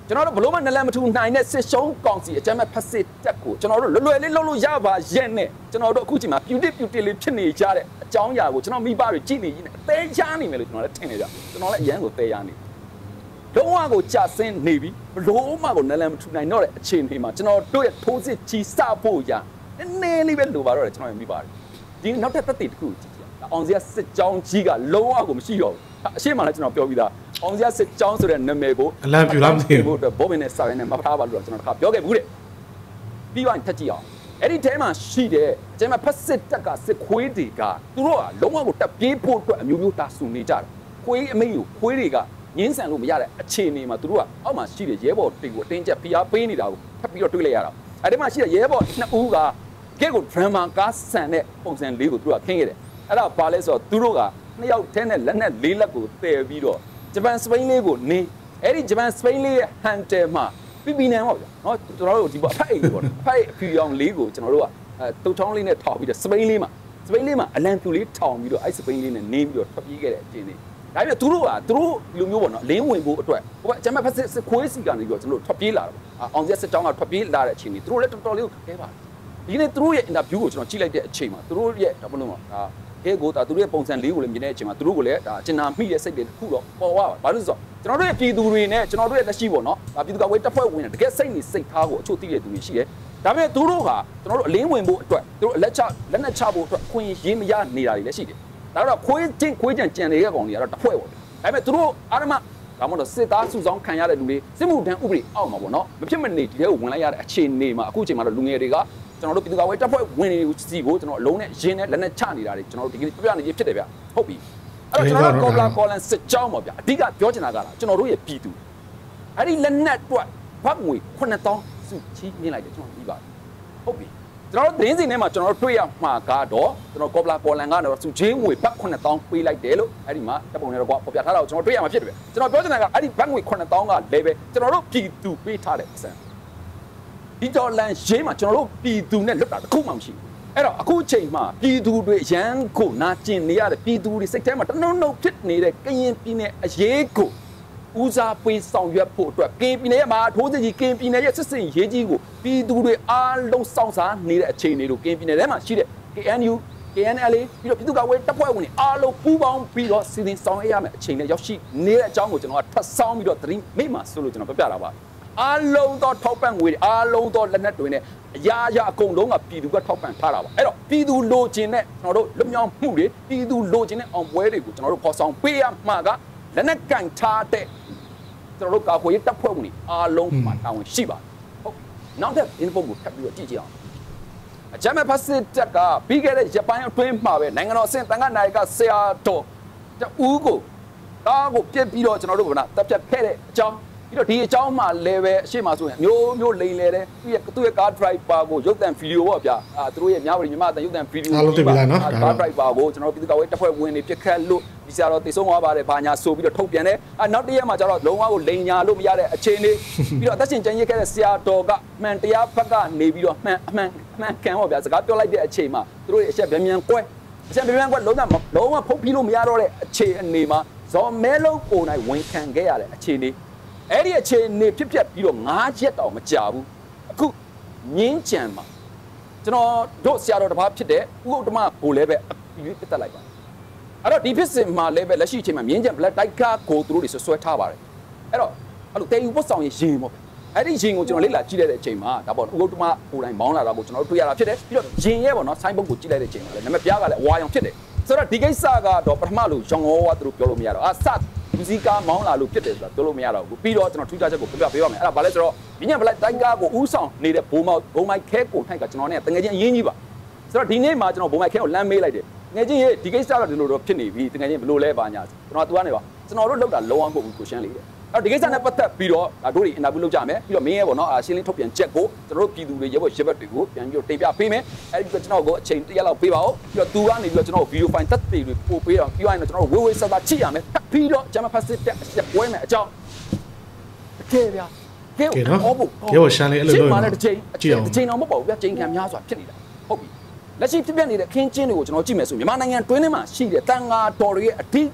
ကျွန်တော်တို့ဘလို့မှနလန်မထူနိုင်တဲ့စစ်ရှုံးကောင်စီအကြမ်းမဲ့ဖက်စစ်တက်ကိုကျွန်တော်တို့လွယ်လွယ်လေးလှုပ်လို့ရပါရဲ့နဲ့ကျွန်တော်တို့အခုချိန်မှာပြူတစ်ပြူတစ်လေးဖြစ်နေကြတဲ့အကြောင်းအရာကိုကျွန်တော်မိဘတွေကြည့်နေရင်းနဲ့အသေးချားနေမယ်လို့ကျွန်တော်လည်းထင်နေကြကျွန်တော်လည်းအရန်ကိုသေးရနေလုံးဝကိုကြာဆင်းနေပြီဘလို့မှကိုနလန်မထူနိုင်တော့တဲ့အခြေအနေမှာကျွန်တော်တို့ရဲ့ထိုးစစ်ကြီးစဖို့ရနည်းနည်းလေးပဲလိုပါတော့တယ်ကျွန်တော်မိပါတယ်ဒီနောက်ထပ်သက်တည်တစ်ခုကြည့်ကြအောင်စရာစစ်ကြောင်းကြီးကလုံးဝကိုမရှိတော့ဘူးအရှိမလားကျွန်တော်ပြောပြီးသားအောင်စရာစစ်ကြောင်းဆိုတဲ့နာမည်ကိုအလံပြူလားမသိဘူးဘောမင်းနဲ့စာရင်းနဲ့မထားပါလို့ကျွန်တော်တခါပြောခဲ့ဘူးတဲ့ပြီးသွားရင်ထပ်ကြည့်အောင်အဲ့ဒီထဲမှာရှိတဲ့ကျွန်မဖက်စစ်တက်ကစစ်ခွေးတွေကသူတို့ကလုံးဝကိုတက်ပြေးဖို့အတွက်အမျိုးမျိုးတာဆူနေကြတယ်ခွေးအမိတ်ကိုခွေးတွေကငင်းဆန်လို့မရတဲ့အခြေအနေမှာသူတို့ကအောက်မှာရှိတဲ့ရဲဘော်တွေကိုအတင်းကျပ်ဖိအားပေးနေတာကိုထပ်ပြီးတော့တွေးလိုက်ရတာအဲ့ဒီမှာရှိတဲ့ရဲဘော်နှစ်ဦးကကဲကိုဒရမာကားဆန်တဲ့ပုံစံလေးကိုသူတို့ကခင်းခဲ့တယ်အဲ့ဒါဘာလဲဆိုတော့သူတို့ကနှစ်ယောက်ထဲနဲ့လက်နဲ့လေးလက်ကိုတည်ပြီးတော့ဂျပန်စပိန်လေးကိုနေအဲ့ဒီဂျပန်စပိန်လေးရဲ့ဟန်တယ်မှာပြပြနေမှာဗျာနော်ကျွန်တော်တို့ဒီပေါ့အဖိုက်ပေါ့အဖိုက်အဖြူရောင်လေးကိုကျွန်တော်တို့ကအဲတုတ်ချောင်းလေးနဲ့ထောက်ပြီးတော့စပိန်လေးမှာစပိန်လေးမှာအလံဖြူလေးထောင်ပြီးတော့အဲ့စပိန်လေးနဲ့နေပြီးတော့ထွက်ပြေးခဲ့တဲ့အကျဉ်းလေးဒါပေမဲ့သူတို့ကသူတို့လူမျိုးပေါ့နော်လင်းဝင်ဖို့အတွက်ဟိုကဂျမတ်ဖက်စစ်ခွေးစီကနေပြီးတော့ကျွန်တော်တို့ထွက်ပြေးလာတော့အောင်စက်စစ်တောင်းကထွက်ပြေးလာတဲ့အချိန်ကြီးသူတို့လည်းတော်တော်လေးကိုခဲပါတယ်ဒီနေ့သူတို့ရဲ့အင်တာဗျူးကိုကျွန်တော်ကြည့်လိုက်တဲ့အချိန်မှာသူတို့ရဲ့ဒါဘလို့မှာဒါအဲကိုဒါသူတို့ရဲ့ပုံစံလေးကိုလည်းမြင်တဲ့အချိန်မှာသူတို့ကိုလည်းဒါကျင်နာမိတဲ့စိတ်တွေတစ်ခုတော့ပေါ်သွားပါဘာလို့ဆိုတော့ကျွန်တော်တို့ရဲ့ပြည်သူတွေနဲ့ကျွန်တော်တို့ရဲ့လက်ရှိပေါ့နော်ပြည်သူကဝေးတပ်ဖွဲ့ဝင်တကယ်စိတ်နေစိတ်ထားကိုအချို့သိတဲ့သူတွေရှိတယ်ဒါပေမဲ့သူတို့ဟာကျွန်တော်တို့အလင်းဝင်ဖို့အတွက်သူတို့လက်ချလက်နဲ့ချဖို့အတွက်ခွင့်ရေးမရနေတာတွေလည်းရှိတယ်ဒါတော့ခွေးချင်းခွေးကြံကြံနေတဲ့ကောင်တွေကတော့တစ်ဖွဲ့ပေါ့ဒါပေမဲ့သူတို့အာရမဒါမှမဟုတ်စစ်သားစုဆောင်ခံရတဲ့လူတွေစစ်မှုထမ်းဥပဒေအောက်မှာပေါ့နော်မဖြစ်မနေဒီထဲကိုဝင်လိုက်ရတဲ့အခြေအနေမှာအခုချိန်မှာတော့လူငယ်တွေကကျွန်တော်တို့ပြည်သူ့ကာကွယ်တပ်ဖွဲ့ဝင်တွေကိုစီကိုကျွန်တော်အလုံးနဲ့ရင်းနဲ့လက်နဲ့ချနေတာတွေကျွန်တော်တို့ဒီကနေ့ပြပြနေဖြစ်တယ်ဗျဟုတ်ပြီအဲ့တော့ကျွန်တော်တို့ကော်လာကော်လန်စစ်ကြောင်းပေါ့ဗျအဓိကပြောချင်တာကကျွန်တော်တို့ရဲ့ပြည်သူအဲ့ဒီလက်နက်တွက်ဘတ်ငွေခုနှစ်သောင်းစုချီးမြှင့်လိုက်တယ်ကျွန်တော်ပြီးပါတယ်ဟုတ်ပြီကျွန်တော်တို့သတင်းစီထဲမှာကျွန်တော်တို့တွေ့ရမှာကတော့ကျွန်တော်ကော်လာကော်လန်ကတော့စုချင်းငွေဘတ်ခုနှစ်သောင်းပေးလိုက်တယ်လို့အဲ့ဒီမှာတပ်ပုံတွေတော့ပေါ်ပြထားတာကိုကျွန်တော်တွေ့ရမှာဖြစ်တယ်ဗျကျွန်တော်ပြောချင်တာကအဲ့ဒီဘတ်ငွေခုနှစ်သောင်းကလည်းပဲကျွန်တော်တို့ပြည်သူပေးထားတဲ့အစံဒီဒေါ်လန်ရေးမှာကျွန်တော်တို့ပြည်သူနဲ့လွတ်တာတစ်ခုမှမရှိဘူးအဲ့တော့အခုချိန်မှာပြည်သူတွေရန်ကိုနာကျင်နေရတဲ့ပြည်သူတွေစိတ်ထဲမှာတနှုံနှုံဖြစ်နေတဲ့ကရင်ပြည်နယ်အရေးကိုဦးစားပေးဆောင်ရွက်ဖို့အတွက်ကရင်ပြည်နယ်ရဲ့မှာထိုးစစ်ကြီးကရင်ပြည်နယ်ရဲ့စစ်စင်ရေးကြီးကိုပြည်သူတွေအားလုံးစောင့်စားနေတဲ့အခြေအနေတို့ကရင်ပြည်နယ်ထဲမှာရှိတဲ့ K N U K N L A ပြီးတော့ပြည်သူ့ကာကွယ်တပ်ဖွဲ့ဝင်တွေအားလုံးပူးပေါင်းပြီးတော့စီစဉ်ဆောင်ရွက်ရမယ့်အခြေအနေရောက်ရှိနေတဲ့အကြောင်းကိုကျွန်တော်ကထပ်ဆောင်းပြီးတော့သတိမိမှဆိုလို့ကျွန်တော်ပြပြတာပါအားလုံးသောထောက်ပံ့ငွေတွေအားလုံးသောလက်နက်တွေနဲ့အရာရာအကုန်လုံးကပြည်သူကထောက်ပံ့ထားတာပါအဲ့တော့ပြည်သူလိုချင်တဲ့ကျွန်တော်တို့လွတ်မြောက်မှုတွေပြည်သူလိုချင်တဲ့အောင်ပွဲတွေကိုကျွန်တော်တို့ဖော်ဆောင်ပေးရမှာကလက်နက်ကင်ထားတဲ့ကျွန်တော်တို့ကာကွယ်ရေးတပ်ဖွဲ့ဝင်တွေအားလုံးမှာတာဝန်ရှိပါတယ်ဟုတ်နောက်ထပ်ဒီပုံကိုထပ်ပြီးတော့ကြည့်ကြည့်အောင်အကြမ်းမဲ့ဖက်စစ်တပ်ကပြီးခဲ့တဲ့ရပိုင်းအတွင်းမှာပဲနိုင်ငံတော်အဆင့်တန်ခါနိုင်ကဆရာတော်တူးကိုတားကိုပြစ်ပြီးတော့ကျွန်တော်တို့ကတပ်ဖြတ်ခဲ့တဲ့အကြောင်းပြီးတော့ဒီအကြောင်းမှလည်းပဲအရှိမဆိုရင်မျိုးမျိုးလိန်လေတဲ့သူ့ရဲ့သူ့ရဲ့ကားဒရိုက်ဘာကိုရုပ်သံဗီဒီယိုပေါ့ဗျာအာသူတို့ရဲ့များဝရီမြမအတန်ရုပ်သံဗီဒီယိုကားဒရိုက်ဘာကိုကျွန်တော်တို့ပြည်သူ့ကာကွယ်တပ်ဖွဲ့ဝင်တွေပြစ်ခတ်လို့ဒီဆရာတော်တည်ဆုံးသွားပါတယ်ဘာညာဆိုပြီးတော့ထုတ်ပြန်တယ်အာနောက်တစ်ရက်မှာကျတော့လုံးဝကိုလိန်ညာလို့မရတဲ့အခြေအနေပြီးတော့အသက်ရှင်ကျန်ရစ်ခဲ့တဲ့ဆရာတော်ကမှန်တရားဘက်ကနေပြီးတော့မှန်အမှန်အမှန်ကန်ပေါ့ဗျာစကားပြောလိုက်တဲ့အချိန်မှာသူတို့ရဲ့အချက်ဗျံမြန်ကွဲအချက်ဗျံမြန်ကွဲလုံးဝလုံးဝဖုတ်ပြီးလို့မရတော့တဲ့အခြေအနေမှာဇော်မဲလုံးကိုယ်နိုင်ဝန်ခံခဲ့ရတဲ့အခြေအနေအဲ့ဒီအခြေအနေဖြစ်ဖြစ်ပြီးတော့ငါးရက်တောင်မကြာဘူးအခုငင်းကြံမှာကျွန်တော်တို့ဆရာတော်တစ်ပါးဖြစ်တဲ့ဥက္ကဋ္ဌမကိုလည်းပဲပြီးပြတ်တက်လိုက်ပါအဲ့တော့ဒီဖြစ်စဉ်မှာလည်းပဲလက်ရှိအချိန်မှာမြင်းကြံ black တိုက်ကားကိုသူတို့တွေဆွဆွဲထားပါတယ်အဲ့တော့အဲ့လိုတေယူပို့ဆောင်ရင်ရင်ပေါ့အဲ့ဒီရင်ကိုကျွန်တော်လေ့လာကြည့်လိုက်တဲ့အချိန်မှာဒါပေါ့ဥက္ကဋ္ဌမကိုယ်တိုင်မောင်းလာတာကိုကျွန်တော်တို့တွေ့ရတာဖြစ်တယ်ပြီးတော့ရင်ရဲ့ပေါ့နော်ဆိုင်းဘုတ်ကိုကြည့်လိုက်တဲ့အချိန်မှာလည်းနံပါတ်ပြားကလည်းအဝါရောင်ဖြစ်တယ်ဆိုတော့ဒီကိစ္စကတော့ပထမလို့ရောင်ဝါသူတို့ပြောလို့မရတော့အဆတ်လူစီကားမောင်းလာလို့ဖြစ်တယ်ဆိုတာပြောလို့မရတော့ဘူးပြီးတော့ကျွန်တော်ထူးခြားချက်ကိုပြပြပေးပါမယ်အဲ့ဒါဘာလဲဆိုတော့ဒီညဘလက်တိုင်းကားကိုဥဆောင်နေတဲ့ဘုံမောက်ဘုံမိုက်ခဲကိုထိုက်ကကျွန်တော်နဲ့တငယ်ချင်းအရင်ကြီးပါဆိုတော့ဒီနေ့မှာကျွန်တော်ဘုံမိုက်ခဲကိုလမ်းမေးလိုက်တယ်ငယ်ချင်းရေဒီကိစ္စတော့ဒီလိုတော့ဖြစ်နေပြီတငယ်ချင်းဘယ်လိုလဲပါညာကျွန်တော်သူကနေပါကျွန်တော်တို့လောက်တာလုံးဝမဟုတ်ဘူးကိုရှင်းလေးတယ်အဲ့တော့ဒီကိစ္စနဲ့ပတ်သက်ပြီးတော့ဒါတို့တွေအင်တာဗျူးလုပ်ကြမယ်ပြီးတော့မင်းရဲ့ပေါ့နော်အာရှင်းလင်းထုတ်ပြန်ချက်ကိုကျွန်တော်တို့ပြည်သူတွေရဲဘော်ရဲဘက်တွေကိုပြန်ပြီးတော့တင်ပြပေးမယ်အဲ့ဒီကျွန်တော်ကိုအချိန်တစ်ရက်လောက်ပေးပါဦးပြီးတော့သူကနေပြီးတော့ကျွန်တော်ဗီဒီယိုဖိုင်တက်တွေပို့ပေးတော့ပြီးရင်တော့ကျွန်တော်ဝေးဝေးဆက်ဆက်ချိရမယ်ပြီးတော့ဂျမဖက်စစ်တက်ရက်ပွဲမယ်အကြောင်းတကယ်ဗျာကဲဟုတ်ဘူးကဲရှမ်းလေးအဲ့လိုလုပ်ရင်တစ်ချိန်ကြည့်အောင်တစ်ချိန်တော့မပေါ့ဘူးဗျာချိန်ခံများစွာဖြစ်နေတာဟုတ်ပြီလက်ရှိဖြစ်ပြနေတဲ့ခင်းကျင်းတွေကိုကျွန်တော်ကြည့်မယ်ဆိုမြန်မာနိုင်ငံတွင်းထဲမှာရှိတဲ့တန်ငါတော်တွေရဲ့အဓိက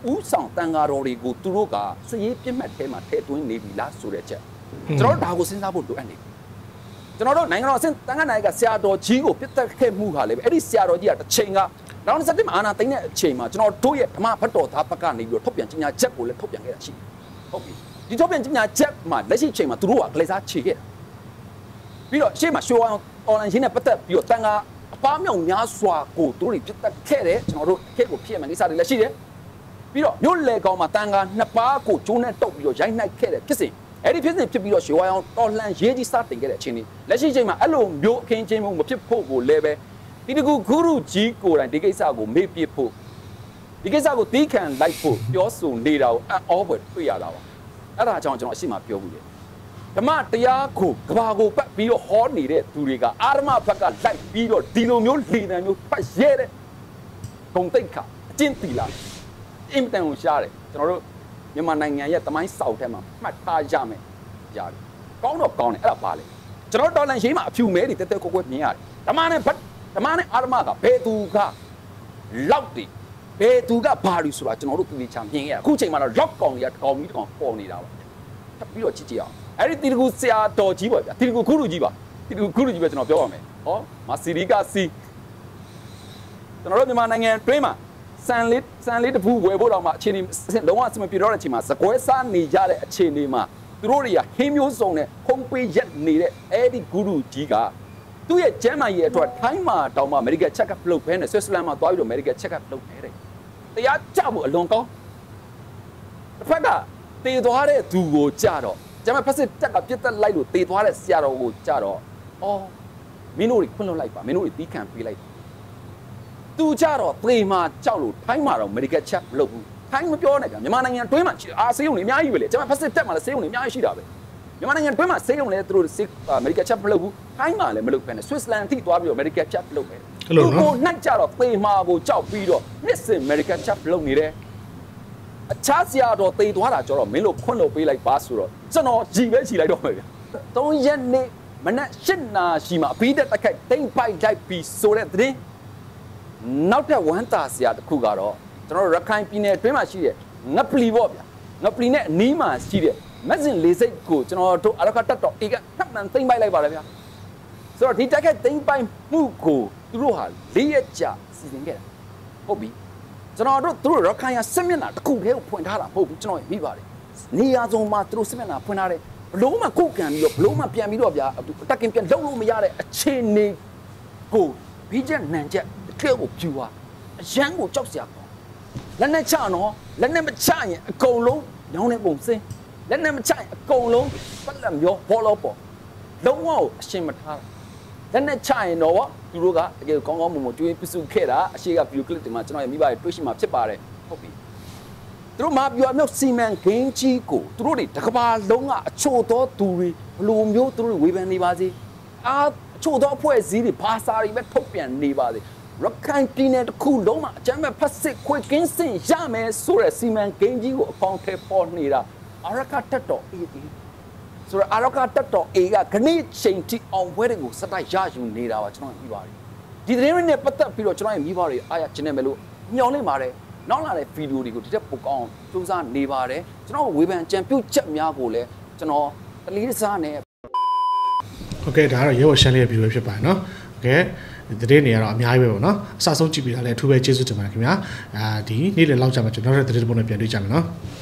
ဥဆောင်တန်ဃာတော်တွေကိုသူတို့ကစရေးပြစ်မှတ်ထဲမှာထည့်သွင်းနေပြီလားဆိုတဲ့ချက်ကျွန်တော်တို့ဒါကိုစဉ်းစားဖို့လိုအပ်နေကျွန်တော်တို့နိုင်ငံတော်အဆင့်တန်ခါနိုင်ကဆရာတော်ကြီးကိုပြစ်တက်ခဲ့မှုဟာလေအဲ့ဒီဆရာတော်ကြီးကတစ်ချိန်ကနောက်တစ်စက်တင်မှာအာနာသိမ့်တဲ့အချိန်မှာကျွန်တော်တို့ရဲ့ဓမ္မဘတ်တော်သားဘက်ကနေပြီးတော့ထုတ်ပြန်ကြေညာချက်ကိုလည်းထုတ်ပြန်ခဲ့တာရှိဟုတ်ပြီဒီထုတ်ပြန်ကြေညာချက်မှာလက်ရှိချိန်မှာသူတို့ကကလေးစားခြေခဲ့တာပြီးတော့ရှေ့မှာရွှေဝါအောင် online ရင်းနဲ့ပတ်သက်ပြီးတော့တန်ခါအပားမြောင်များစွာကိုသူတို့ပြစ်တက်ခဲ့တယ်ကျွန်တော်တို့အခက်ကိုဖြစ်ရမယ်ကိစ္စတွေလည်းရှိတယ်ပြီးတော့မြို့လေကောင်မှာတန်ခါနှစ်ပါးကိုကျိုးနဲ့တုပ်ပြီးတော့ရိုက်နှိုက်ခဲ့တယ်ဖြစ်စဉ်အဲ့ဒီဖြစ်စဉ်ဖြစ်ပြီးတော့ရွှေဝါအောင်တော်လှန်ရေးကြီးစတင်ခဲ့တဲ့အချိန်นี้လက်ရှိချိန်မှာအဲ့လိုမျိုးအခင်းချင်းမှုမဖြစ်ဖို့ကိုလည်းပဲဒီတကူဂုရုကြီးကိုယ်တိုင်ဒီကိစ္စကိုမေ့ပြဖို့ဒီကိစ္စကိုတီးခံလိုက်ဖို့ပြောဆိုနေတာကိုအော်ဘွယ်တွေ့ရတာပါအဲ့ဒါကြောင့်ကျွန်တော်အရှိမပြောဘူးလေဓမ္မတရားကိုကဘာကိုပတ်ပြီးတော့ဟောနေတဲ့သူတွေကအာရမဘက်ကလိုက်ပြီးတော့ဒီလိုမျိုးလေတံမျိုးဖတ်ရဲတဲ့ဂုံတိတ်ခါအကျင့်တီလာအင်တန်ကိုရှားတယ်ကျွန်တော်တို့မြန်မာနိုင်ငံရဲ့တမိုင်းဆောက်ထဲမှာမှတ်ထားရမယ်ရတယ်ကောင်းတော့ကောင်းတယ်အဲ့ဒါပါလေကျွန်တော်တော်လန်ရေးမှာအဖြူမဲတွေတက်တက်ကိုကိုမြင်ရတယ်ဓမ္မနဲ့ဓမ္မနဲ့အာရမကဘယ်သူကလောက်တည်ဘယ်သူကဘာလို့ဆိုတာကျွန်တော်တို့ပြည်ချာမြင်ရအခုချိန်မှာတော့ rock ကောင်တွေကကောင်ပြီးကောင်ပေါ်နေတာပါထပ်ပြီးတော့ကြည့်ကြည့်အောင်အဲ့ဒီတီတကူဆရာတော်ကြီးပါဗျာတီတကူခုလူကြီးပါတီတကူခုလူကြီးပဲကျွန်တော်ပြောပါမယ်ဟောမာစီရီကစီကျွန်တော်တို့မြန်မာနိုင်ငံတွင်းမှာစံလေးစံလေးတပူဝယ်ဖို့တော့မှအခြေအနေလုံးဝအဆင်မပြေတော့တဲ့အချိန်မှာစကွဲစားနေကြတဲ့အခြေအနေမှာသူတို့တွေကဟင်းမျိုးစုံနဲ့ခုံးပေးရက်နေတဲ့အဲ့ဒီဂုရုကြီးကသူ့ရဲ့ကျမ်းမာရေးအတွက်ထိုင်းမှာတောင်မှ medical check up လုပ်ပဲနဲ့ဆွစ်ဇာလန်မှာသွားပြီးတော့ medical check up လုပ်နေတဲ့တရားကြဖို့အလွန်ကောင်းတစ်ဖက်ကတည်သွားတဲ့သူကိုကြတော့ကျမ်းမာဖက်စစ်တက်ကပြစ်တက်လိုက်လို့တည်သွားတဲ့ဆရာတော်ကိုကြတော့အော်မင်းတို့တွေခွင့်လွှတ်လိုက်ပါမင်းတို့တွေတီးခံပေးလိုက်သူကြတော့သေမှာကြောက်လို့ထိုင်းမှာတော့ medical check လုပ်ဘူးထိုင်းမပြောနဲ့ဗျာမြန်မာနိုင်ငံတွင်းမှာအာဆေးရုံတွေအများကြီးပဲလေကျမ်းမာဖက်စစ်တက်မှာလည်းဆေးရုံတွေအများကြီးရှိတာပဲမြန်မာနိုင်ငံတွင်းမှာဆေးရုံလည်းသူတို့ medical check မလုပ်ဘူးထိုင်းမှာလည်းမလုပ်ဘဲနဲ့ Switzerland အထိသွားပြီးတော့ medical check လုပ်ပဲသူကိုနှိုက်ကြတော့သေမှာကိုကြောက်ပြီးတော့နှစ်စဉ် medical check လုပ်နေတယ်အခြားဆရာတော်သေသွားတာကြတော့မင်းတို့ခွင့်လို့ပေးလိုက်ပါဆိုတော့ကျွန်တော်ကြည်ပဲကြည်လိုက်တော့မယ်ဗျာသုံးရက်နေ့မနက်၈နာရီမှာအပြီးတက်တက်ခိုက်တိမ့်ပိုက်လိုက်ပြီးဆိုတဲ့သတင်းနောက်ထပ်ဝမ်းသာစရာတစ်ခုကတော့ကျွန်တော်ရခိုင်ပြည်နယ်အတွင်းမှာရှိတဲ့ငပလီပေါ့ဗျာငပလီနဲ့အနီးမှာရှိတဲ့မက်ဇင်လေးစိတ်ကိုကျွန်တော်တို့အရကတက်တော့အေကထပ်မံသိမ့်ပိုက်လိုက်ပါလေဗျာဆိုတော့ဒီတက်ခိုက်သိမ့်ပိုက်မှုကိုသူတို့ဟာလေးရက်ကြာစီစဉ်ခဲ့တာဟုတ်ပြီကျွန်တော်တို့သူတို့ရခိုင်ရစစ်မျက်နှာတစ်ခုတည်းကိုဖွင့်ထားတာမဟုတ်ဘူးကျွန်တော်မိပါတယ်နေရာစုံမှာသူတို့စစ်မျက်နှာဖွင့်ထားတယ်ဘလုံးမှကုတ်ကန်ပြီးတော့ဘလုံးမှပြန်ပြီးတော့ဗျာတက်ကင်ပြန်လုံးလို့မရတဲ့အခြေအနေကိုဘီးချက်နန်ချက်တစ်ခဲကိုပြူသွားအရန်ကိုကြောက်စရာပေါ့လက်နဲ့ချနော်လက်နဲ့မချရင်အကုန်လုံးညောင်းနေပုံစင်းလက်နဲ့မချရင်အကုန်လုံးပတ်လက်မျိုးဘောလုံးပေါ့လုံးဝအရှင်းမထားလက်နဲ့ချရင်တော့သူတို့ကတကယ်ကောင်းကောင်းမွန်မွန်ကျွေးပစုခဲ့တာအရှိကဗီဒီယိုကလစ်တွေမှာကျွန်တော်ရမိပါတယ်တွေ့ရှိမှာဖြစ်ပါတယ်ဟုတ်ပြီသူတို့မှာပြောအမြောက်စီမံကိန်းကြီးကိုသူတို့တွေတကဘာလုံးကအချို့သောသူတွေဘလိုမျိုးသူတို့ဝေဖန်နေပါစေအာအချို့သောအဖွဲ့အစည်းတွေဘာသာတွေပဲထုတ်ပြန်နေပါစေရခိုင်ပြည်နယ်တစ်ခုလုံးမှာအကြမ်းမဲ့ဖက်စစ်ခွေကင်းစင်ရမယ်ဆိုတဲ့စီမံကိန်းကြီးကိုအကောင့်ထဲပေါ်နေတာအရကတက်တော်အေးအေးဆိုတော့အရကတက်တော်အေးကခဏချိန်ထိအောင်ပွဲတွေကိုစတိုက်ရယူနေတာပါကျွန်တော်ပြီးပါတယ်ဒီသတင်းတွေနဲ့ပတ်သက်ပြီးတော့ကျွန်တော်ရဲ့မိဘတွေအားရခြင်းနဲ့မယ်လို့ညှော်နေပါတယ်နောက်လာတဲ့ဗီဒီယိုတွေကိုဒီတက်ပိုကောင်းစူးစမ်းနေပါတယ်ကျွန်တော်ဝေဖန်ကြံပြုတ်ချက်များကိုလည်းကျွန်တော်တလီးစားနဲ့โอเคဒါကတော့ရေဝရှမ်းလေးရဲ့ဗီဒီယိုဖြစ်ပါတယ်เนาะโอเคဒီတဲ့နေရာတော့အများကြီးပဲပေါ့နော်အစဆုံးကြည့်ပြီးတာလည်းအထူးပဲကျေးဇူးတင်ပါတယ်ခင်ဗျာအာဒီနေ့လည်းလောက်ကြမှာကျွန်တော်တို့တဲ့တဲ့ပုံနဲ့ပြန်တွေ့ကြမယ်နော်